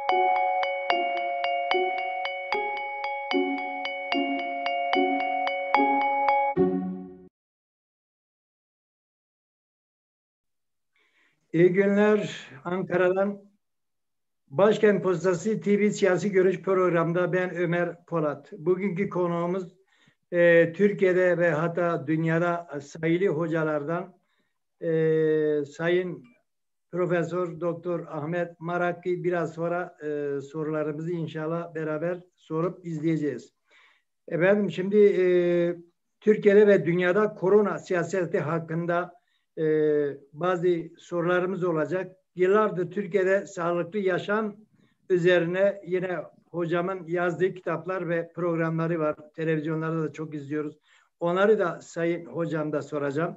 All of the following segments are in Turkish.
İyi günler Ankara'dan. Başkent Postası TV Siyasi Görüş programında ben Ömer Polat. Bugünkü konuğumuz Türkiye'de ve hatta dünyada sayılı hocalardan Sayın Profesör Doktor Ahmet Marakki. Biraz sonra sorularımızı inşallah beraber sorup izleyeceğiz. Efendim şimdi Türkiye'de ve dünyada korona siyaseti hakkında bazı sorularımız olacak. Yıllardır Türkiye'de sağlıklı yaşam üzerine yine hocamın yazdığı kitaplar ve programları var. Televizyonlarda da çok izliyoruz. Onları da Sayın Hocam da soracağım.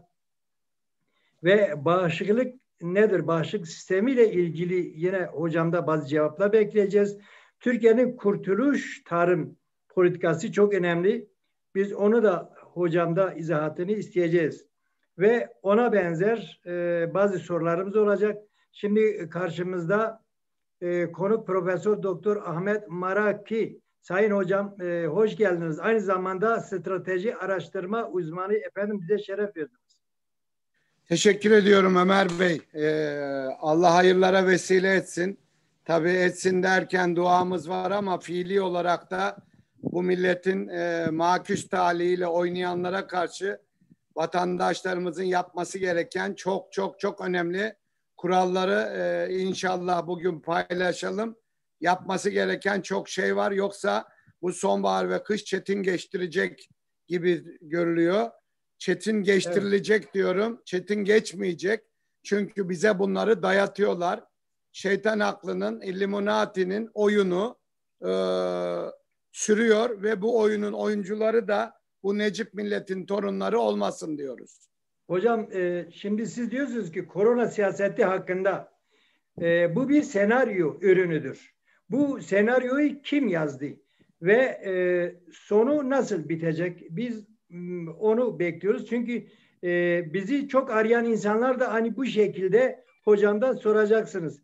Ve bağışıklık nedir? Bağışıklık sistemiyle ilgili yine hocamda bazı cevaplar bekleyeceğiz. Türkiye'nin kurtuluş tarım politikası çok önemli. Biz onu da hocamda izahatını isteyeceğiz. Ve ona benzer bazı sorularımız olacak. Şimdi karşımızda konuk Profesör Doktor Ahmet Maraki. Sayın hocam hoş geldiniz. Aynı zamanda strateji araştırma uzmanı, efendim bize şeref verdiniz. Teşekkür ediyorum Ömer Bey. Allah hayırlara vesile etsin. Tabii etsin derken duamız var ama fiili olarak da bu milletin maküs talihiyle oynayanlara karşı vatandaşlarımızın yapması gereken çok çok çok önemli kuralları inşallah bugün paylaşalım. Yapması gereken çok şey var. Yoksa bu sonbahar ve kış çetin geçtirecek gibi görülüyor. Çetin geçtirilecek, evet, diyorum. Çetin geçmeyecek. Çünkü bize bunları dayatıyorlar. Şeytan aklının, Illuminati'nin oyunu sürüyor ve bu oyunun oyuncuları da bu Necip milletin torunları olmasın diyoruz. Hocam şimdi siz diyorsunuz ki korona siyaseti hakkında bu bir senaryo ürünüdür. Bu senaryoyu kim yazdı ve sonu nasıl bitecek? Biz onu bekliyoruz. Çünkü bizi çok arayan insanlar da hani bu şekilde hocamdan soracaksınız.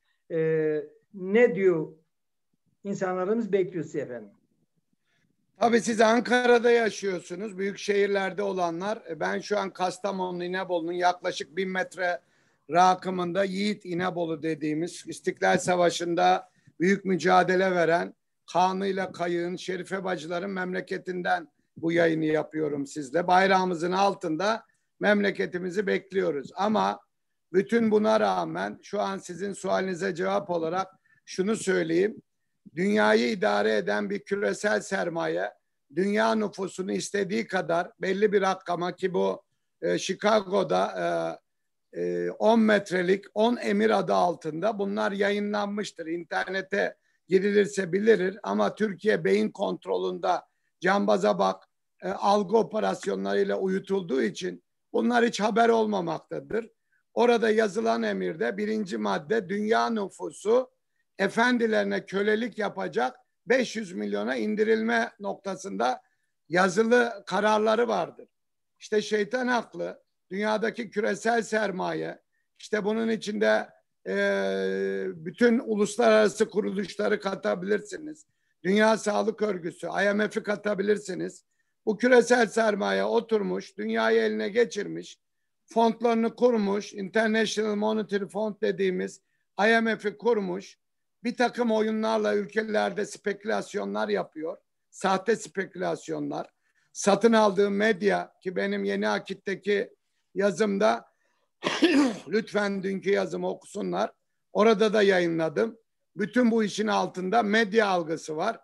Ne diyor? İnsanlarımız bekliyor sizi efendim. Tabii siz Ankara'da yaşıyorsunuz. Büyük şehirlerde olanlar. Ben şu an Kastamonu İnebolu'nun yaklaşık 1000 metre rakımında Yiğit İnebolu dediğimiz İstiklal Savaşı'nda büyük mücadele veren Kanı'yla Kayığın, Şerife Bacıların memleketinden bu yayını yapıyorum sizle. Bayrağımızın altında memleketimizi bekliyoruz. Ama bütün buna rağmen şu an sizin sualinize cevap olarak şunu söyleyeyim. Dünyayı idare eden bir küresel sermaye, dünya nüfusunu istediği kadar belli bir rakama, ki bu Chicago'da 10 metrelik 10 emir adı altında bunlar yayınlanmıştır. İnternete girilirse bilinir ama Türkiye beyin kontrolünde cambaza bak algı operasyonlarıyla uyutulduğu için bunlar hiç haber olmamaktadır. Orada yazılan emirde birinci madde dünya nüfusu efendilerine kölelik yapacak 500 milyona indirilme noktasında yazılı kararları vardır. İşte şeytan haklı. Dünyadaki küresel sermaye, işte bunun içinde bütün uluslararası kuruluşları katabilirsiniz. Dünya Sağlık Örgütü, IMF'i katabilirsiniz. Bu küresel sermaye oturmuş, dünyayı eline geçirmiş, fondlarını kurmuş, International Monetary Fund dediğimiz IMF'i kurmuş, bir takım oyunlarla ülkelerde spekülasyonlar yapıyor, sahte spekülasyonlar. Satın aldığım medya, ki benim Yeni Akit'teki yazımda lütfen dünkü yazımı okusunlar. Orada da yayınladım. Bütün bu işin altında medya algısı var.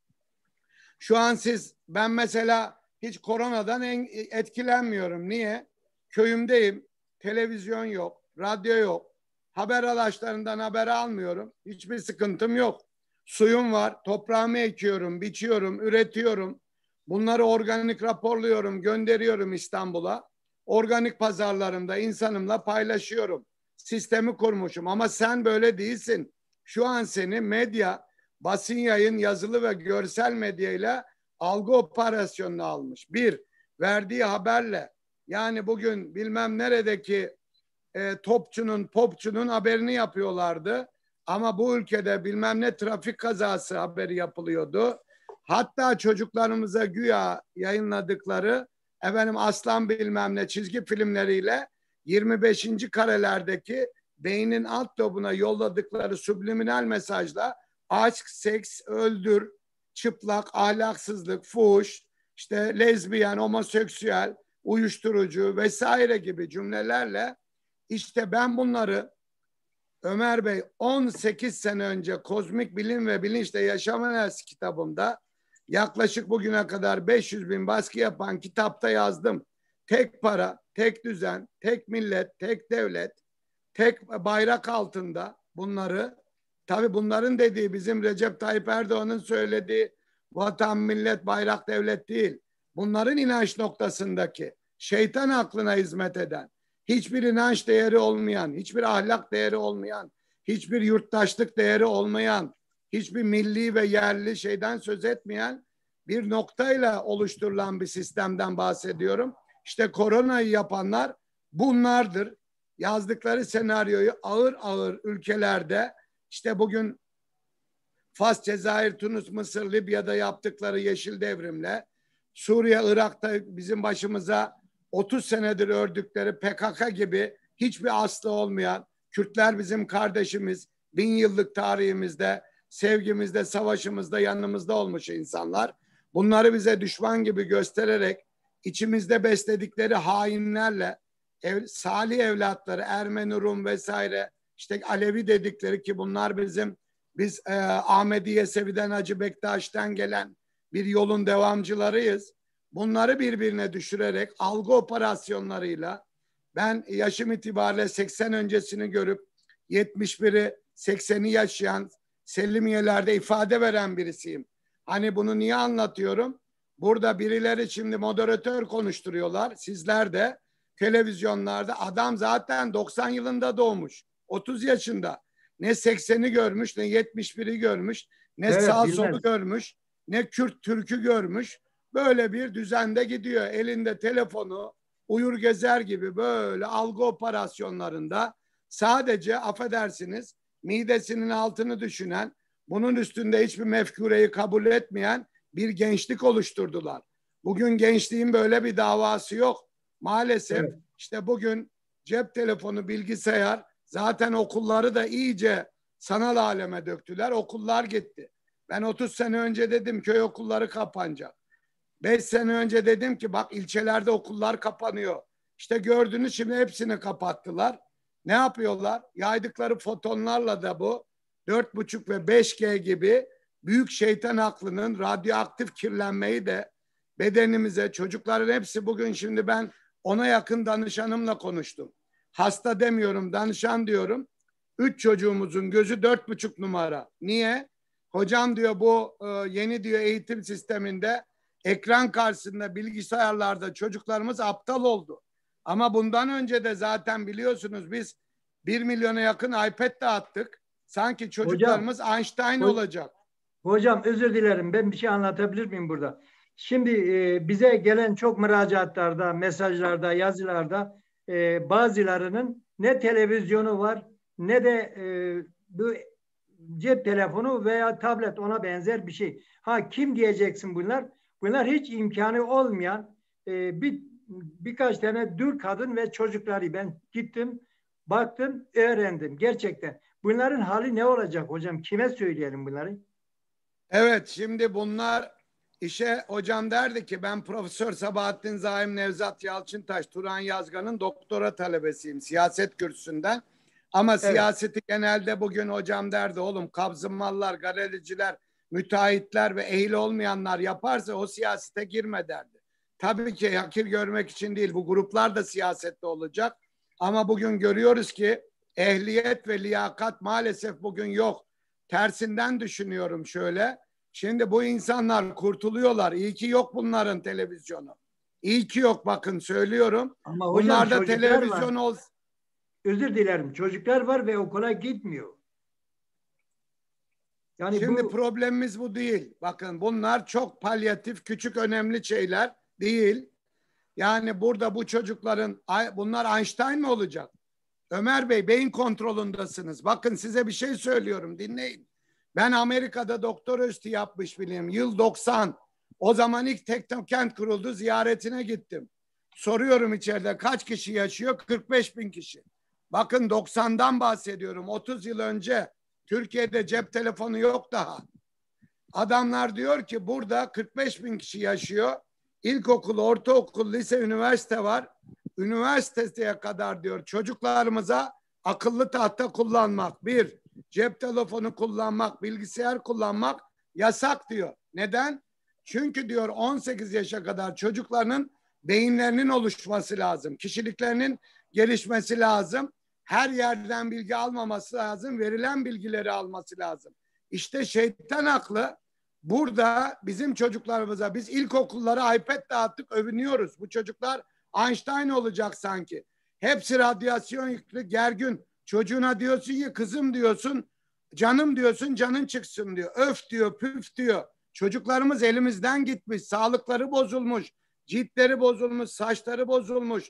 Şu an ben mesela hiç koronadan etkilenmiyorum. Niye? Köyümdeyim. Televizyon yok, radyo yok. Haber araçlarından haber almıyorum. Hiçbir sıkıntım yok. Suyum var, toprağımı ekiyorum, biçiyorum, üretiyorum. Bunları organik raporluyorum, gönderiyorum İstanbul'a. Organik pazarlarımda insanımla paylaşıyorum. Sistemi kurmuşum ama sen böyle değilsin. Şu an seni medya, basın yayın, yazılı ve görsel medyayla algı operasyonuna almış. Bir, verdiği haberle, yani bugün bilmem neredeki topçunun, popçunun haberini yapıyorlardı. Ama bu ülkede bilmem ne trafik kazası haberi yapılıyordu. Hatta çocuklarımıza güya yayınladıkları efendim aslan bilmem ne çizgi filmleriyle 25. karelerdeki beynin alt lobuna yolladıkları subliminal mesajla aşk, seks, öldür, çıplak, ahlaksızlık, fuhuş, işte lezbiyen, homoseksüel, uyuşturucu vesaire gibi cümlelerle işte ben bunları Ömer Bey 18 sene önce Kozmik Bilim ve Bilinçle Yaşam Enerjisi kitabımda yaklaşık bugüne kadar 500 bin baskı yapan kitapta yazdım. Tek para, tek düzen, tek millet, tek devlet, tek bayrak altında bunları, tabii bunların dediği bizim Recep Tayyip Erdoğan'ın söylediği vatan, millet, bayrak, devlet değil. Bunların inanç noktasındaki şeytan aklına hizmet eden, hiçbir inanç değeri olmayan, hiçbir ahlak değeri olmayan, hiçbir yurttaşlık değeri olmayan, hiçbir milli ve yerli şeyden söz etmeyen bir noktayla oluşturulan bir sistemden bahsediyorum. İşte koronayı yapanlar bunlardır. Yazdıkları senaryoyu ağır ağır ülkelerde işte bugün Fas, Cezayir, Tunus, Mısır, Libya'da yaptıkları yeşil devrimle Suriye, Irak'ta bizim başımıza 30 senedir ördükleri PKK gibi hiçbir aslı olmayan Kürtler bizim kardeşimiz, 1000 yıllık tarihimizde, sevgimizde, savaşımızda yanımızda olmuş insanlar. Bunları bize düşman gibi göstererek içimizde besledikleri hainlerle salih evlatları Ermeni, Rum vesaire işte Alevi dedikleri ki bunlar biz Ahmediye Sevi'den Hacı Bektaş'tan gelen bir yolun devamcılarıyız. Bunları birbirine düşürerek algı operasyonlarıyla ben yaşım itibariyle 80 öncesini görüp 71'i 80'i yaşayan Selimiye'lerde ifade veren birisiyim. Hani bunu niye anlatıyorum? Burada birileri şimdi moderatör konuşturuyorlar. Sizler de televizyonlarda adam zaten 90 yılında doğmuş. 30 yaşında. Ne 80'i görmüş, ne 71'i görmüş, ne Evet, sağ bilmez. solu görmüş, ne Kürt Türk'ü görmüş. Böyle bir düzende gidiyor. Elinde telefonu, uyur gezer gibi böyle algı operasyonlarında sadece affedersiniz midesinin altını düşünen, bunun üstünde hiçbir mefkureyi kabul etmeyen bir gençlik oluşturdular. Bugün gençliğin böyle bir davası yok. Maalesef Evet. işte bugün cep telefonu, bilgisayar zaten okulları da iyice sanal aleme döktüler. Okullar gitti. Ben 30 sene önce dedim köy okulları kapanacak. 5 sene önce dedim ki bak ilçelerde okullar kapanıyor. İşte gördünüz şimdi hepsini kapattılar. Ne yapıyorlar? Yaydıkları fotonlarla da bu 4,5 ve 5G gibi büyük şeytan aklının radyoaktif kirlenmeyi de bedenimize, çocukların hepsi bugün şimdi ben ona yakın danışanımla konuştum. Hasta demiyorum, danışan diyorum. 3 çocuğumuzun gözü 4,5 numara. Niye? Hocam diyor bu yeni diyor eğitim sisteminde ekran karşısında bilgisayarlarda çocuklarımız aptal oldu. Ama bundan önce de zaten biliyorsunuz biz 1 milyona yakın iPad dağıttık. Sanki Hocam, çocuklarımız Einstein ho- olacak. hocam özür dilerim. Ben bir şey anlatabilir miyim burada? Şimdi bize gelen çok müracaatlarda, mesajlarda, yazılarda bazılarının ne televizyonu var ne de bu cep telefonu veya tablet ona benzer bir şey. Ha kim diyeceksin bunlar? Bunlar hiç imkanı olmayan birkaç tane dul kadın ve çocukları ben gittim, baktım, öğrendim gerçekten. Bunların hali ne olacak hocam? Kime söyleyelim bunları? Evet şimdi bunlar işe hocam derdi ki ben Profesör Sabahattin Zaim Nevzat Yalçıntaş Turan Yazgan'ın doktora talebesiyim siyaset kürsüsünden. Ama Evet. siyaseti genelde bugün hocam derdi oğlum kabzımallar, galericiler, müteahhitler ve ehil olmayanlar yaparsa o siyasete girme derdi. Tabii ki hakir görmek için değil bu gruplar da siyasette olacak. Ama bugün görüyoruz ki ehliyet ve liyakat maalesef bugün yok. Tersinden düşünüyorum şöyle. Şimdi bu insanlar kurtuluyorlar. İyi ki yok bunların televizyonu. İyi ki yok bakın söylüyorum. Ama hocam Bunlarda çocuklar var. televizyon olsun. Özür dilerim. Çocuklar var ve okula gitmiyor. Yani Şimdi bu problemimiz bu değil. Bakın bunlar çok palyatif, küçük önemli şeyler değil. Yani burada bu çocukların bunlar Einstein mi olacak? Ömer Bey, beyin kontrolündesiniz. Bakın size bir şey söylüyorum, dinleyin. Ben Amerika'da doktor üstü yapmış biriyim. Yıl 90. O zaman ilk Teknokent kuruldu, ziyaretine gittim. Soruyorum içeride kaç kişi yaşıyor? 45 bin kişi. Bakın 90'dan bahsediyorum. 30 yıl önce Türkiye'de cep telefonu yok daha. Adamlar diyor ki burada 45 bin kişi yaşıyor. İlkokul, ortaokul, lise, üniversite var. Üniversiteye kadar diyor çocuklarımıza akıllı tahta kullanmak, bir, cep telefonu kullanmak, bilgisayar kullanmak yasak diyor. Neden? Çünkü diyor 18 yaşa kadar çocukların beyinlerinin oluşması lazım. Kişiliklerinin gelişmesi lazım. Her yerden bilgi almaması lazım. Verilen bilgileri alması lazım. İşte şeytan haklı. Burada bizim çocuklarımıza biz ilkokullara iPad dağıttık, övünüyoruz. Bu çocuklar Einstein olacak sanki. Hepsi radyasyon yüklü, gergin. Çocuğuna diyorsun ki kızım diyorsun, canım diyorsun, canın çıksın diyor. Öf diyor, püf diyor. Çocuklarımız elimizden gitmiş, sağlıkları bozulmuş, ciltleri bozulmuş, saçları bozulmuş.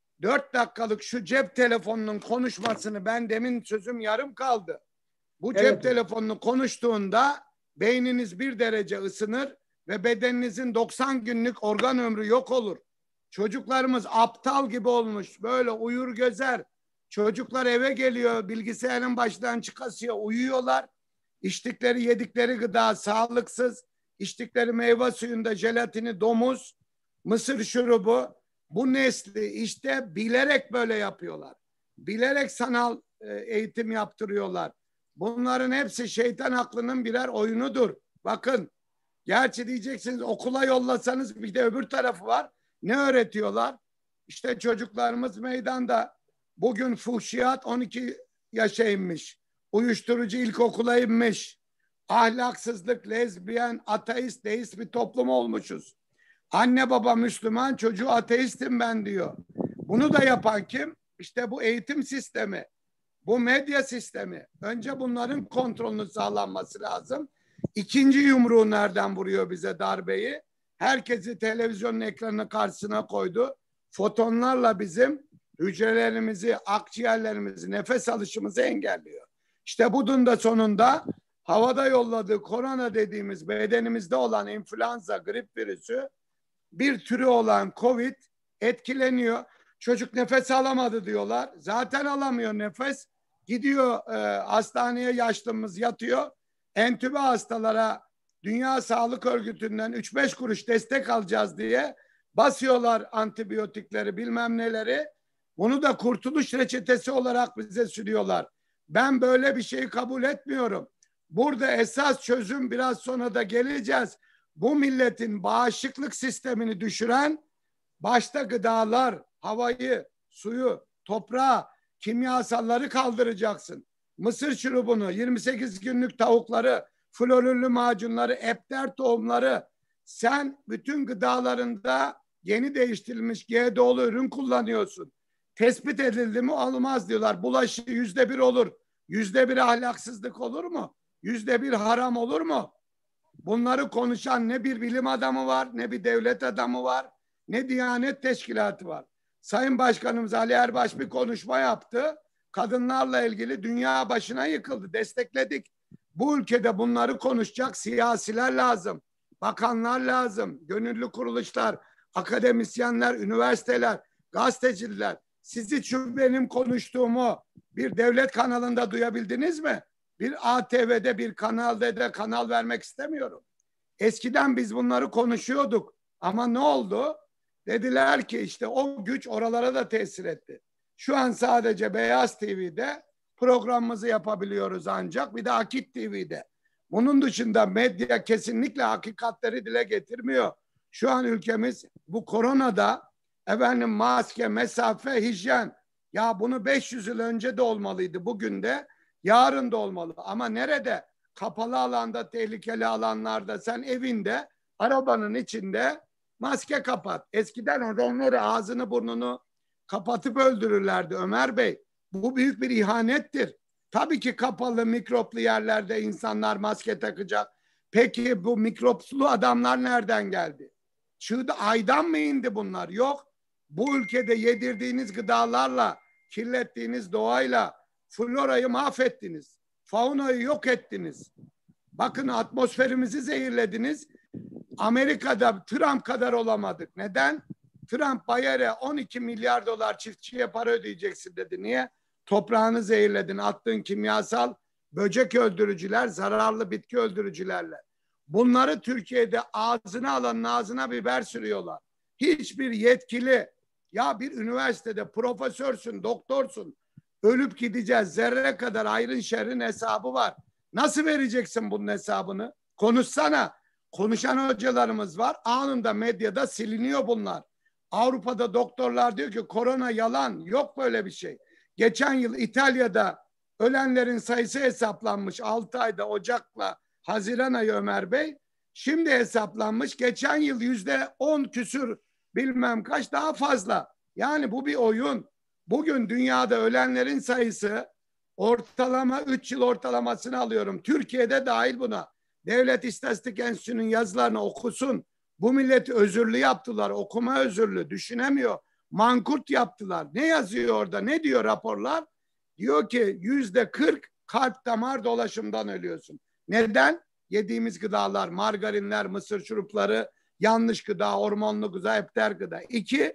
4 dakikalık şu cep telefonunun konuşmasını, ben demin sözüm yarım kaldı. Bu cep Evet. telefonunu konuştuğunda beyniniz 1 derece ısınır ve bedeninizin 90 günlük organ ömrü yok olur. Çocuklarımız aptal gibi olmuş, böyle uyur gezer. Çocuklar eve geliyor, bilgisayarın başından çıkasıyor, uyuyorlar. İçtikleri, yedikleri gıda sağlıksız. İçtikleri meyve suyunda jelatini domuz, mısır şurubu. Bu nesli işte bilerek böyle yapıyorlar. Bilerek sanal eğitim yaptırıyorlar. Bunların hepsi şeytan aklının birer oyunudur. Bakın, gerçi diyeceksiniz okula yollasanız bir de öbür tarafı var. Ne öğretiyorlar? İşte çocuklarımız meydanda. Bugün fuhşiyat 12 yaşa inmiş. Uyuşturucu ilkokula inmiş. Ahlaksızlık, lezbiyen, ateist, deist bir toplum olmuşuz. Anne baba Müslüman, çocuğu ateistim ben diyor. Bunu da yapan kim? İşte bu eğitim sistemi. Bu medya sistemi. Önce bunların kontrolünü sağlanması lazım. İkinci yumruğu nereden vuruyor bize darbeyi? Herkesi televizyonun ekranının karşısına koydu. Fotonlarla bizim hücrelerimizi, akciğerlerimizi, nefes alışımızı engelliyor. İşte bunun da sonunda havada yolladığı korona dediğimiz bedenimizde olan influenza, grip virüsü, bir türü olan COVID etkileniyor. Çocuk nefes alamadı diyorlar. Zaten alamıyor nefes. Gidiyor hastaneye, yaşlımız yatıyor. Entübe hastalara Dünya Sağlık Örgütü'nden 3-5 kuruş destek alacağız diye basıyorlar antibiyotikleri, bilmem neleri. Bunu da kurtuluş reçetesi olarak bize sürüyorlar. Ben böyle bir şeyi kabul etmiyorum. Burada esas çözüm, biraz sonra da geleceğiz. Bu milletin bağışıklık sistemini düşüren başta gıdalar, havayı, suyu, toprağı, kimyasalları kaldıracaksın. Mısır şurubunu, 28 günlük tavukları, florürlü macunları, epter tohumları, sen bütün gıdalarında yeni değiştirilmiş GDO'lu ürün kullanıyorsun. Tespit edildi mi olmaz diyorlar. Bulaşı %1 olur. %1 ahlaksızlık olur mu? %1 haram olur mu? Bunları konuşan ne bir bilim adamı var, ne bir devlet adamı var, ne Diyanet Teşkilatı var. Sayın Başkanımız Ali Erbaş bir konuşma yaptı. Kadınlarla ilgili dünya başına yıkıldı. Destekledik. Bu ülkede bunları konuşacak siyasiler lazım. Bakanlar lazım. Gönüllü kuruluşlar, akademisyenler, üniversiteler, gazeteciler. Siz hiç şu benim konuştuğumu bir devlet kanalında duyabildiniz mi? Bir ATV'de, bir kanalda da kanal vermek istemiyorum. Eskiden biz bunları konuşuyorduk. Ama ne oldu? Dediler ki işte o güç oralara da tesir etti. Şu an sadece Beyaz TV'de programımızı yapabiliyoruz ancak, bir de Akit TV'de. Bunun dışında medya kesinlikle hakikatleri dile getirmiyor. Şu an ülkemiz bu koronada efendim maske, mesafe, hijyen, ya bunu 500 yıl önce de olmalıydı, bugün de, yarın da olmalı. Ama nerede? Kapalı alanda, tehlikeli alanlarda, sen evinde, arabanın içinde maske kapat. Eskiden onları ağzını burnunu kapatıp öldürürlerdi Ömer Bey. Bu büyük bir ihanettir. Tabii ki kapalı mikroplu yerlerde insanlar maske takacak. Peki bu mikroplu adamlar nereden geldi? Çığda aydan mı indi bunlar? Yok. Bu ülkede yedirdiğiniz gıdalarla kirlettiğiniz doğayla florayı mahvettiniz. Faunayı yok ettiniz. Bakın atmosferimizi zehirlediniz. Amerika'da Trump kadar olamadık. Neden? Trump Bayer'e 12 milyar dolar çiftçiye para ödeyeceksin dedi. Niye? Toprağını zehirledin. Attığın kimyasal böcek öldürücüler, zararlı bitki öldürücülerle. Bunları Türkiye'de ağzına alanın ağzına biber sürüyorlar. Hiçbir yetkili, ya bir üniversitede profesörsün, doktorsun, ölüp gideceğiz. Zerre kadar ayrın şerrin hesabı var. Nasıl vereceksin bunun hesabını? Konuşsana. Konuşan hocalarımız var. Anında medyada siliniyor bunlar. Avrupa'da doktorlar diyor ki korona yalan. Yok böyle bir şey. Geçen yıl İtalya'da ölenlerin sayısı hesaplanmış. 6 ayda Ocak'la Haziran ayı Ömer Bey. Şimdi hesaplanmış. Geçen yıl %10 küsür bilmem kaç daha fazla. Yani bu bir oyun. Bugün dünyada ölenlerin sayısı ortalama 3 yıl ortalamasını alıyorum. Türkiye'de dahil buna. Devlet İstatistik Enstitüsü'nün yazılarını okusun. Bu milleti özürlü yaptılar. Okuma özürlü. Düşünemiyor. Mankurt yaptılar. Ne yazıyor orada? Ne diyor raporlar? Diyor ki %40 kalp damar dolaşımdan ölüyorsun. Neden? Yediğimiz gıdalar, margarinler, mısır şurupları, yanlış gıda, hormonlu gıda, hepter gıda. İki,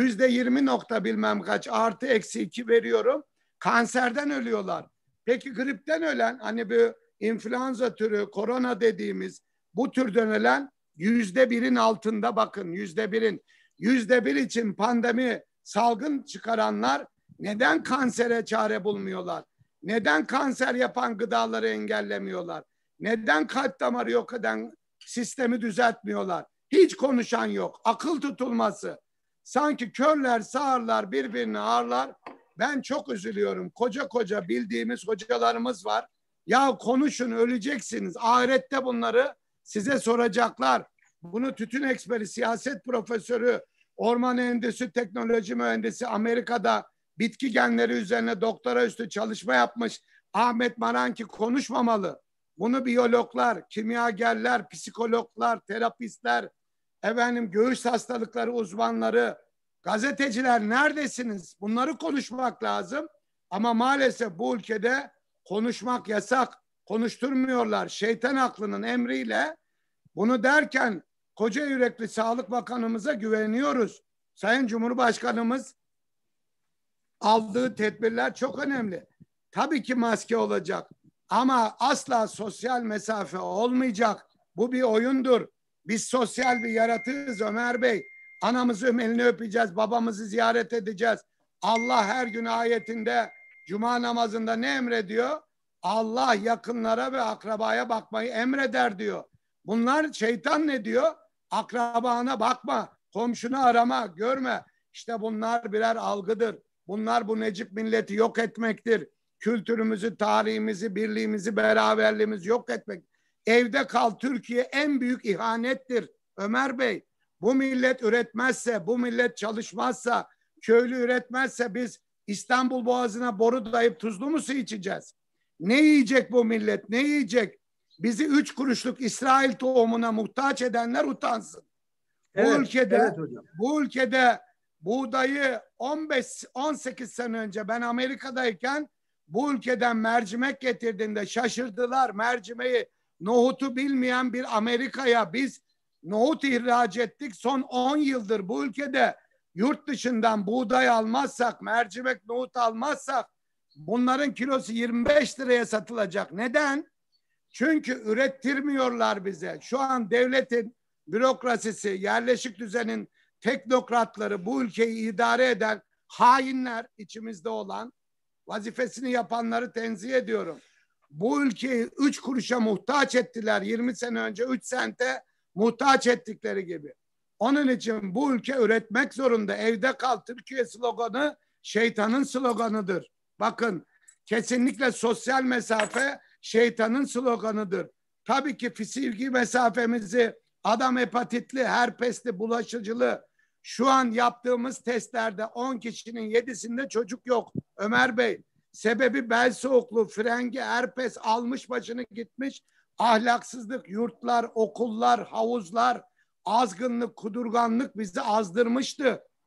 %20 nokta bilmem kaç artı eksi 2 veriyorum. Kanserden ölüyorlar. Peki gripten ölen, hani bir influenza türü, korona dediğimiz bu türden ölen %1'in altında, bakın %1'in. %1 için pandemi, salgın çıkaranlar neden kansere çare bulmuyorlar? Neden kanser yapan gıdaları engellemiyorlar? Neden kalp damarı yok eden sistemi düzeltmiyorlar? Hiç konuşan yok. Akıl tutulması. Sanki körler, sağırlar, birbirini ağırlar. Ben çok üzülüyorum. Koca koca bildiğimiz hocalarımız var. Ya konuşun, öleceksiniz. Ahirette bunları size soracaklar. Bunu tütün eksperi, siyaset profesörü, orman endüstri teknoloji mühendisi, Amerika'da bitki genleri üzerine doktora üstü çalışma yapmış Ahmet Maranki konuşmamalı. Bunu biyologlar, kimyagerler, psikologlar, terapistler, göğüs hastalıkları uzmanları, gazeteciler neredesiniz? Bunları konuşmak lazım. Ama maalesef bu ülkede konuşmak yasak. Konuşturmuyorlar. Şeytan aklının emriyle. Bunu derken koca yürekli Sağlık Bakanımıza güveniyoruz. Sayın Cumhurbaşkanımız aldığı tedbirler çok önemli. Tabii ki maske olacak ama asla sosyal mesafe olmayacak. Bu bir oyundur. Biz sosyal bir yaratığız Ömer Bey. Anamızın elini öpeceğiz, babamızı ziyaret edeceğiz. Allah her gün ayetinde, cuma namazında ne emrediyor? Allah yakınlara ve akrabaya bakmayı emreder diyor. Bunlar, şeytan ne diyor? Akrabana bakma, komşunu arama, görme. İşte bunlar birer algıdır. Bunlar bu Necip milleti yok etmektir. Kültürümüzü, tarihimizi, birliğimizi, beraberliğimizi yok etmek. Evde kal Türkiye en büyük ihanettir Ömer Bey. Bu millet üretmezse, bu millet çalışmazsa, köylü üretmezse biz İstanbul Boğazı'na boru dayayıp tuzlu mu su içeceğiz? Ne yiyecek bu millet? Ne yiyecek? Bizi 3 kuruşluk İsrail tohumuna muhtaç edenler utansın. Evet, bu ülkede buğdayı 15-18 sene önce ben Amerika'dayken bu ülkeden mercimek getirdiğinde şaşırdılar. Mercimeği, nohutu bilmeyen bir Amerika'ya biz nohut ihraç ettik. Son 10 yıldır bu ülkede yurt dışından buğday almazsak, mercimek, nohut almazsak bunların kilosu 25 liraya satılacak. Neden? Çünkü ürettirmiyorlar bize. Şu an devletin bürokrasisi, yerleşik düzenin teknokratları, bu ülkeyi idare eden hainler, içimizde olan, vazifesini yapanları tenzih ediyorum. Bu ülkeyi 3 kuruşa muhtaç ettiler. 20 sene önce 3 sente muhtaç ettikleri gibi. Onun için bu ülke üretmek zorunda. Evde kal Türkiye sloganı şeytanın sloganıdır. Bakın, kesinlikle sosyal mesafe şeytanın sloganıdır. Tabii ki fiziki mesafemizi, adam hepatitli, herpesli, bulaşıcılı. Şu an yaptığımız testlerde 10 kişinin 7'sinde çocuk yok Ömer Bey. Sebebi bel soğukluğu, frengi, herpes almış başını gitmiş. Ahlaksızlık, yurtlar, okullar, havuzlar, azgınlık, kudurganlık bizi azdırmıştı.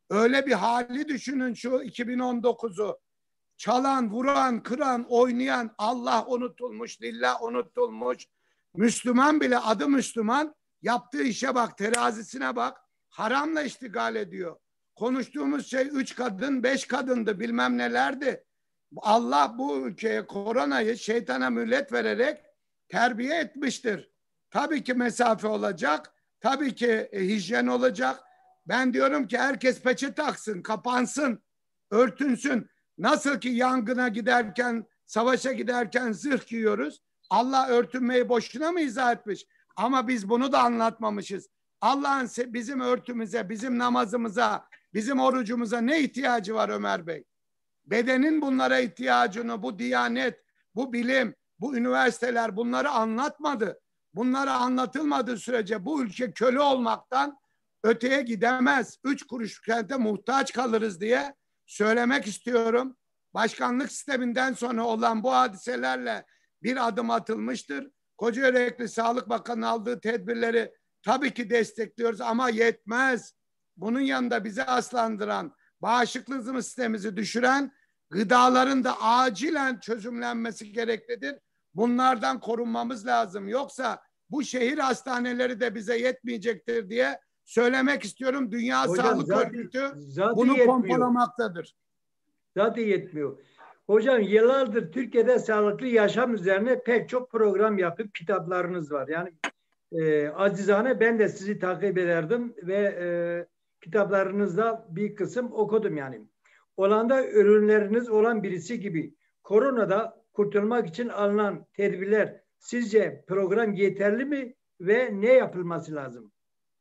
Öyle bir hali düşünün şu 2019'u. Çalan, vuran, kıran, oynayan, Allah unutulmuş, lillah unutulmuş. Müslüman bile, adı Müslüman, yaptığı işe bak, terazisine bak. Haramla iştigal ediyor. Konuştuğumuz şey 3 kadın, 5 kadındı, bilmem nelerdi. Allah bu ülkeye koronayı şeytana mühlet vererek terbiye etmiştir. Tabii ki mesafe olacak. Tabii ki hijyen olacak. Ben diyorum ki herkes peçe taksın, kapansın, örtünsün. Nasıl ki yangına giderken, savaşa giderken zırh giyiyoruz. Allah örtünmeyi boşuna mı izah etmiş? Ama biz bunu da anlatmamışız. Allah'ın bizim örtümüze, bizim namazımıza, bizim orucumuza ne ihtiyacı var Ömer Bey? Bedenin bunlara ihtiyacını, bu diyanet, bu bilim, bu üniversiteler bunları anlatmadı. Bunları anlatılmadığı sürece bu ülke köle olmaktan öteye gidemez. 3 kuruş kente muhtaç kalırız diye söylemek istiyorum. Başkanlık sisteminden sonra olan bu hadiselerle bir adım atılmıştır. Kocaeli Sağlık Bakanı aldığı tedbirleri tabii ki destekliyoruz ama yetmez. Bunun yanında bizi aslandıran, bağışıklık sistemimizi düşüren gıdaların da acilen çözümlenmesi gereklidir. Bunlardan korunmamız lazım. Yoksa bu şehir hastaneleri de bize yetmeyecektir diye söylemek istiyorum. Dünya Hocam, Sağlık Örgütü bunu yetmiyor. pompalamaktadır. Zaten yetmiyor. Hocam yıllardır Türkiye'de sağlıklı yaşam üzerine pek çok program yapıp kitaplarınız var. Yani acizane ben de sizi takip ederdim ve kitaplarınızda bir kısım okudum yani. Olanda ürünleriniz olan birisi gibi koronada kurtulmak için alınan tedbirler sizce program yeterli mi ve ne yapılması lazım?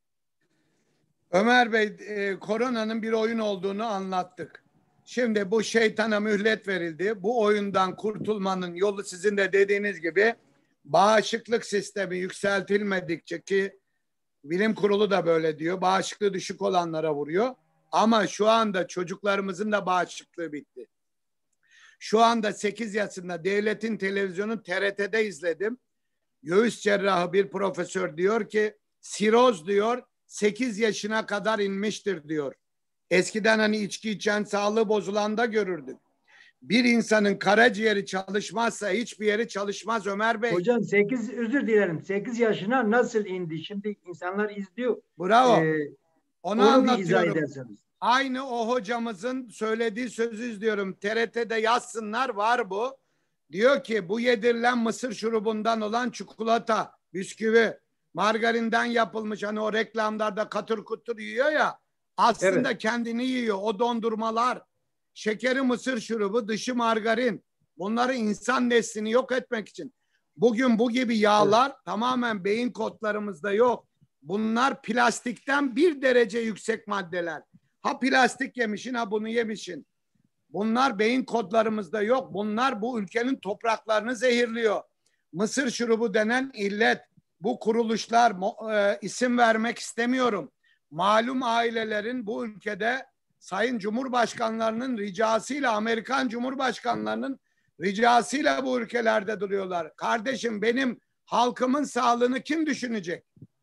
Ömer Bey, koronanın bir oyun olduğunu anlattık. Şimdi bu şeytana mühlet verildi. Bu oyundan kurtulmanın yolu sizin de dediğiniz gibi bağışıklık sistemi yükseltilmedikçe, ki bilim kurulu da böyle diyor, bağışıklığı düşük olanlara vuruyor. Ama şu anda çocuklarımızın da bağışıklığı bitti. Şu anda 8 yaşında devletin televizyonu TRT'de izledim. Göğüs cerrahı bir profesör diyor ki siroz diyor 8 yaşına kadar inmiştir diyor. Eskiden hani içki içen sağlığı bozulan da görürdük. Bir insanın karaciğeri çalışmazsa hiçbir yeri çalışmaz Ömer Bey. Hocam 8 özür dilerim 8 yaşına nasıl indi? Şimdi insanlar izliyor. Bravo. Onu anlatıyorum. Aynı o hocamızın söylediği sözü izliyorum. TRT'de yazsınlar, var bu. Diyor ki bu yedirilen mısır şurubundan olan çikolata, bisküvi, margarinden yapılmış, hani o reklamlarda katır kutur yiyor ya, aslında evet, kendini yiyor. O dondurmalar, şekeri mısır şurubu, dışı margarin. Bunları insan neslini yok etmek için. Bugün bu gibi yağlar evet, tamamen beyin kodlarımızda yok. Bunlar plastikten 1 derece yüksek maddeler. Ha plastik yemişin, ha bunu yemişin. Bunlar beyin kodlarımızda yok. Bunlar bu ülkenin topraklarını zehirliyor. Mısır şurubu denen illet, bu kuruluşlar, isim vermek istemiyorum. Malum ailelerin bu ülkede Sayın Cumhurbaşkanlarının ricasıyla, Amerikan Cumhurbaşkanlarının ricasıyla bu ülkelerde duruyorlar. Kardeşim, benim halkımın sağlığını kim düşünecek?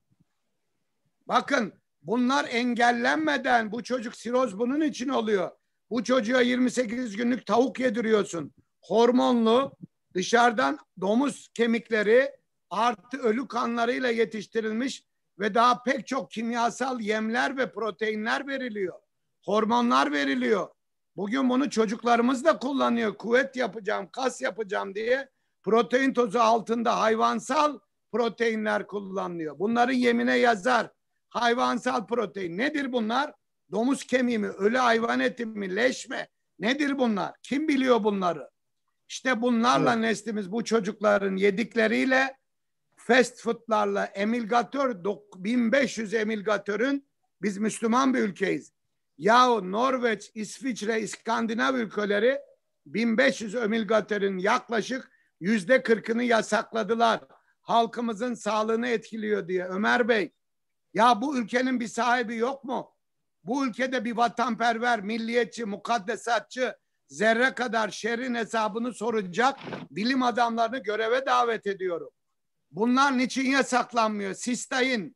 Bakın, bunlar engellenmeden bu çocuk siroz bunun için oluyor. Bu çocuğa 28 günlük tavuk yediriyorsun. Hormonlu, dışarıdan domuz kemikleri artı ölü kanlarıyla yetiştirilmiş ve daha pek çok kimyasal yemler ve proteinler veriliyor. Hormonlar veriliyor. Bugün bunu çocuklarımız da kullanıyor. Kuvvet yapacağım, kas yapacağım diye protein tozu altında hayvansal proteinler kullanılıyor. Bunların yemine yazar. Hayvansal protein. Nedir bunlar? Domuz kemiği mi? Ölü hayvan eti mi? Leş mi? Nedir bunlar? Kim biliyor bunları? İşte bunlarla evet, neslimiz bu çocukların yedikleriyle fast foodlarla emilgatör 1500 emilgatörün, biz Müslüman bir ülkeyiz. Yahu Norveç, İsviçre, İskandinav ülkeleri 1500 emilgatörün yaklaşık %40'ını yasakladılar. Halkımızın sağlığını etkiliyor diye. Ömer Bey, ya bu ülkenin bir sahibi yok mu? Bu ülkede bir vatanperver, milliyetçi, mukaddesatçı, zerre kadar şerrin hesabını soracak bilim adamlarını göreve davet ediyorum. Bunlar niçin yasaklanmıyor? Sistein,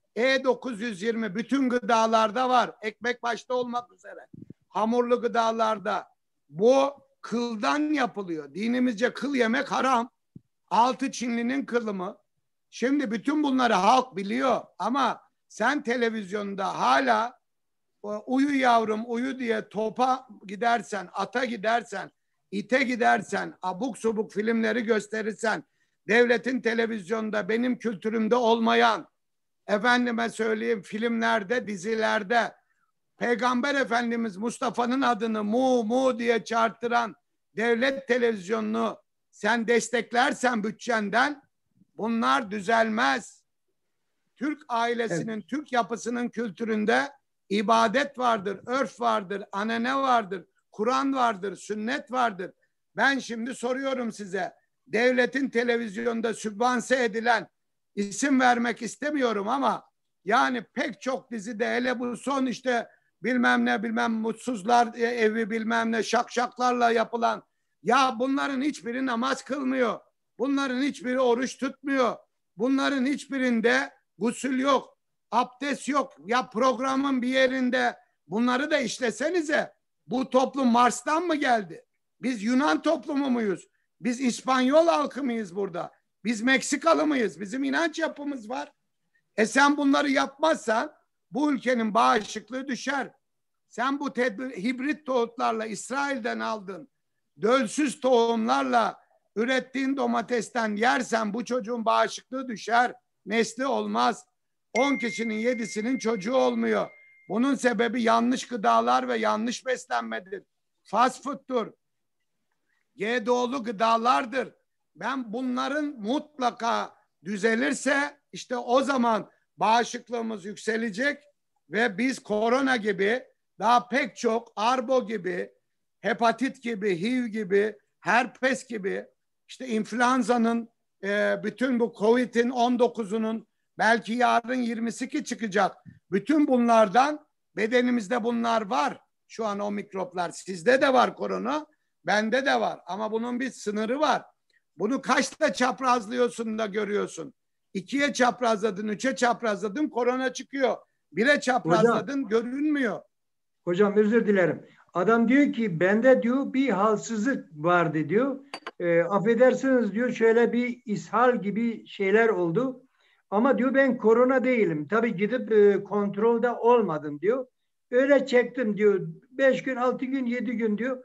E920 bütün gıdalarda var. Ekmek başta olmak üzere. Hamurlu gıdalarda. Bu kıldan yapılıyor. Dinimizce kıl yemek haram. Altı Çinlinin kılımı. Şimdi bütün bunları halk biliyor ama sen televizyonda hala uyu yavrum uyu diye topa gidersen, ata gidersen, ite gidersen, abuk subuk filmleri gösterirsen, devletin televizyonda benim kültürümde olmayan, efendime söyleyeyim filmlerde, dizilerde Peygamber Efendimiz Mustafa'nın adını mu diye çağırtıran devlet televizyonunu sen desteklersen bütçenden bunlar düzelmez. Türk ailesinin, evet, Türk yapısının kültüründe ibadet vardır, örf vardır, anane vardır, Kur'an vardır, sünnet vardır. Ben şimdi soruyorum size, devletin televizyonda sübvanse edilen, isim vermek istemiyorum ama yani pek çok dizide hele bu son işte bilmem ne bilmem mutsuzlar evi bilmem ne şakşaklarla yapılan, ya bunların hiçbiri namaz kılmıyor. Bunların hiçbiri oruç tutmuyor. Bunların hiçbirinde gusül yok. Abdest yok. Ya programın bir yerinde bunları da işlesenize. Bu toplum Mars'tan mı geldi? Biz Yunan toplumu muyuz? Biz İspanyol halkı mıyız burada? Biz Meksikalı mıyız? Bizim inanç yapımız var. Sen bunları yapmazsan bu ülkenin bağışıklığı düşer. Sen bu hibrit tohumlarla İsrail'den aldın, dölsüz tohumlarla ürettiğin domatesten yersen bu çocuğun bağışıklığı düşer, nesli olmaz. 10 kişinin 7'sinin çocuğu olmuyor. Bunun sebebi yanlış gıdalar ve yanlış beslenmedir. Fast food'tur. GDO'lu gıdalardır. Ben bunların mutlaka düzelirse işte o zaman bağışıklığımız yükselecek ve biz korona gibi daha pek çok arbo gibi, hepatit gibi, HIV gibi, herpes gibi, işte influenza'nın, bütün bu Covid'in 19'unun belki yarın 20'si ki çıkacak. Bütün bunlardan bedenimizde bunlar var. Şu an o mikroplar. Sizde de var korona, bende de var. Ama bunun bir sınırı var. Bunu kaçta çaprazlıyorsun da görüyorsun. 2'ye çaprazladın, 3'e çaprazladın, korona çıkıyor. 1'e çaprazladın, görünmüyor. Hocam özür dilerim. Adam diyor ki bende diyor bir halsizlik vardı diyor. Affedersiniz diyor şöyle bir ishal gibi şeyler oldu. Ama diyor ben korona değilim. Tabii gidip kontrolde olmadım diyor. Öyle çektim diyor. 5 gün, 6 gün, 7 gün diyor.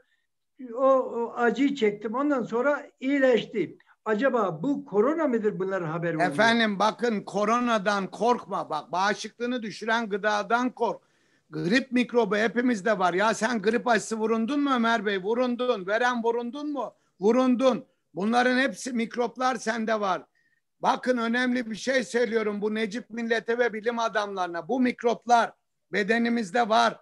O acıyı çektim. Ondan sonra iyileşti. Acaba bu korona mıdır bunların haberi oluyor? Efendim bakın koronadan korkma. Bak bağışıklığını düşüren gıdadan kork. Grip mikrobu hepimizde var. Ya sen grip aşısı vurundun mu Ömer Bey? Vurundun. Veren vurundun mu? Vurundun. Bunların hepsi mikroplar sende var. Bakın önemli bir şey söylüyorum bu Necip millete ve bilim adamlarına. Bu mikroplar bedenimizde var.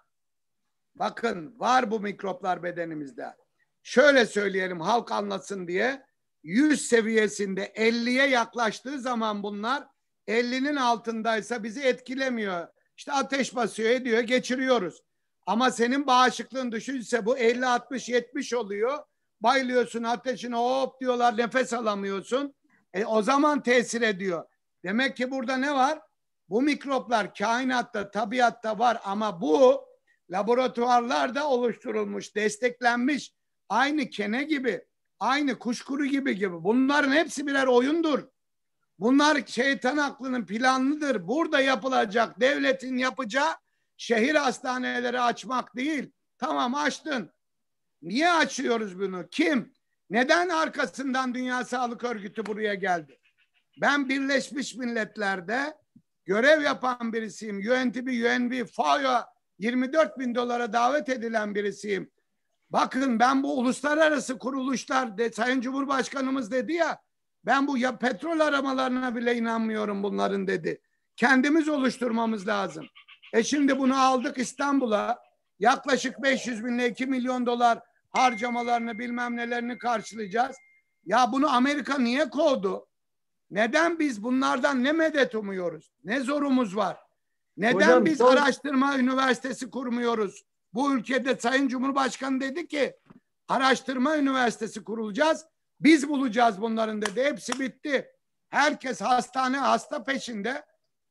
Bakın var bu mikroplar bedenimizde. Şöyle söyleyelim halk anlasın diye. 100 seviyesinde 50'ye yaklaştığı zaman bunlar 50'nin altındaysa bizi etkilemiyor. İşte ateş basıyor ediyor geçiriyoruz. Ama senin bağışıklığın düşürse bu 50, 60, 70 oluyor. Bayılıyorsun ateşine hop diyorlar nefes alamıyorsun. O zaman tesir ediyor. Demek ki burada ne var? Bu mikroplar kainatta, tabiatta var ama bu laboratuvarlarda oluşturulmuş, desteklenmiş. Aynı kene gibi, aynı kuşkuru gibi. Bunların hepsi birer oyundur. Bunlar şeytan aklının planıdır. Burada yapılacak, devletin yapacağı şehir hastaneleri açmak değil. Tamam açtın. Niye açıyoruz bunu? Kim? Neden arkasından Dünya Sağlık Örgütü buraya geldi? Ben Birleşmiş Milletler'de görev yapan birisiyim. UNDP, UNV, FAO'ya 24 bin dolara davet edilen birisiyim. Bakın ben bu uluslararası kuruluşlar, Sayın Cumhurbaşkanımız dedi ya, ben bu ya petrol aramalarına bile inanmıyorum bunların dedi. Kendimiz oluşturmamız lazım. Şimdi bunu aldık İstanbul'a. Yaklaşık 500 bin ile 2 milyon dolar harcamalarını bilmem nelerini karşılayacağız. Ya bunu Amerika niye kovdu? Neden biz bunlardan ne medet umuyoruz? Ne zorumuz var? Neden hocam, biz araştırma üniversitesi kurmuyoruz? Bu ülkede Sayın Cumhurbaşkanı dedi ki araştırma üniversitesi kurulacağız. Biz bulacağız bunların dedi. Hepsi bitti. Herkes hasta peşinde.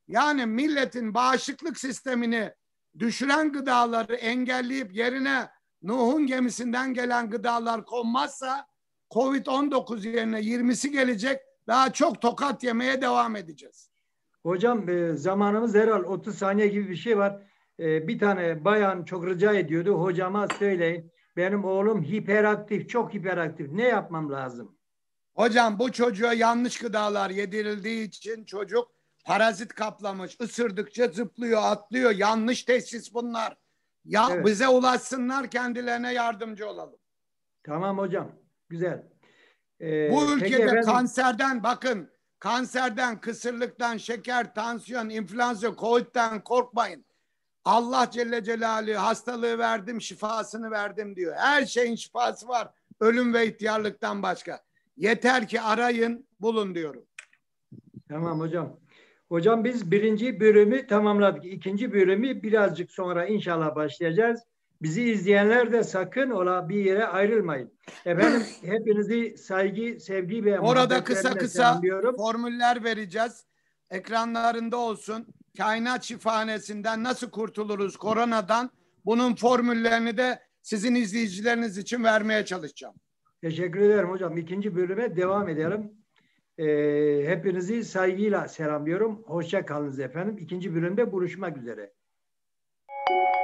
Yani milletin bağışıklık sistemini düşüren gıdaları engelleyip yerine Nuh'un gemisinden gelen gıdalar konmazsa Covid-19 yerine 20'si gelecek. Daha çok tokat yemeye devam edeceğiz. Hocam zamanımız herhalde 30 saniye gibi bir şey var. Bir tane bayan çok rica ediyordu. Hocama söyleyin. Benim oğlum hiperaktif, çok hiperaktif. Ne yapmam lazım? Hocam bu çocuğa yanlış gıdalar yedirildiği için çocuk parazit kaplamış. Isırdıkça zıplıyor, atlıyor. Yanlış teşhis bunlar. Ya Evet. bize ulaşsınlar, kendilerine yardımcı olalım. Tamam hocam. Güzel. Bu Peki ülkede efendim. kanserden, bakın, kanserden, kısırlıktan, şeker, tansiyon, inflasyon, Covid'den korkmayın. Allah Celle Celaluhu hastalığı verdim, şifasını verdim diyor. Her şeyin şifası var. Ölüm ve ihtiyarlıktan başka. Yeter ki arayın, bulun diyorum. Tamam hocam. Hocam biz birinci bölümü tamamladık. İkinci bölümü birazcık sonra inşallah başlayacağız. Bizi izleyenler de sakın ola bir yere ayrılmayın. Efendim hepinizi saygı, sevgi ve Orada kısa muhabbetlerimle kısa selamlıyorum. formüller vereceğiz. Ekranlarında olsun. Kainat Şifahanesi'nden nasıl kurtuluruz koronadan? Bunun formüllerini de sizin izleyicileriniz için vermeye çalışacağım. Teşekkür ederim hocam. İkinci bölüme devam edelim. Hepinizi saygıyla selamlıyorum. Hoşça kalınız efendim. İkinci bölümde buluşmak üzere.